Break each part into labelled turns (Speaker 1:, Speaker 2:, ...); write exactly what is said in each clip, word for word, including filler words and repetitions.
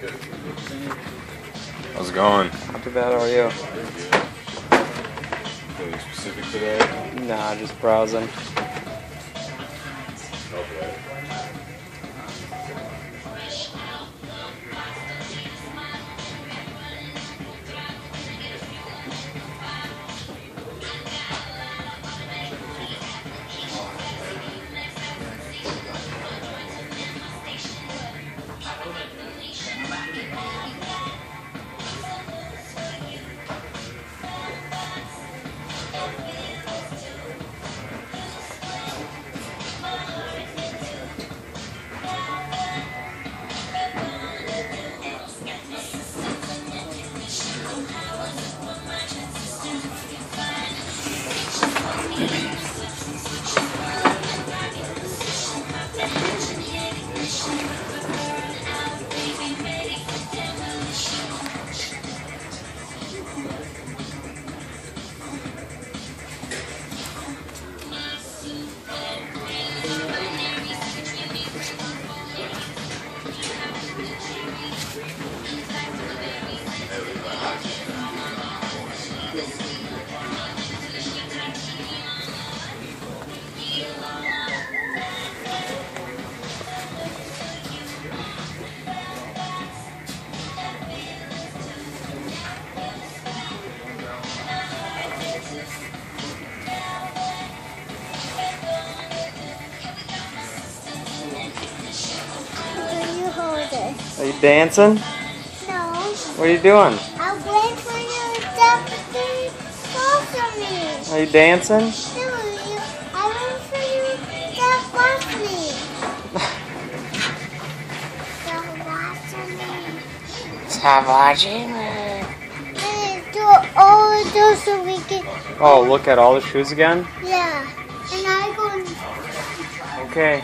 Speaker 1: How's it going?
Speaker 2: Not too bad, how are you?
Speaker 1: Anything specific today?
Speaker 2: Nah, just browsing.
Speaker 1: Okay.
Speaker 2: Are you dancing?
Speaker 3: No.
Speaker 2: What are you doing?
Speaker 3: I'm waiting for you to stop getting close to me.
Speaker 2: Are you dancing?
Speaker 3: No, you, I wait for you to stop watching me. Stop watching me.
Speaker 2: Stop watching me.
Speaker 3: And do all of those so we can...
Speaker 2: Oh, look at all the shoes again?
Speaker 3: Yeah. And I go...
Speaker 2: Okay.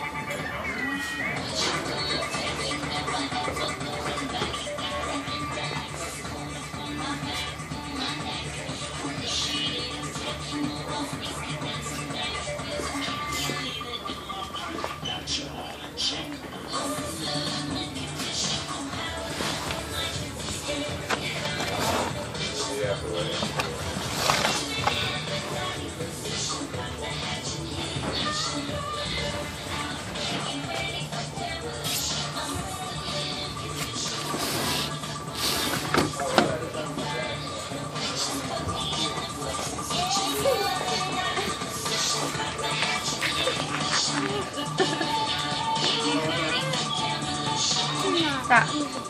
Speaker 3: Stop.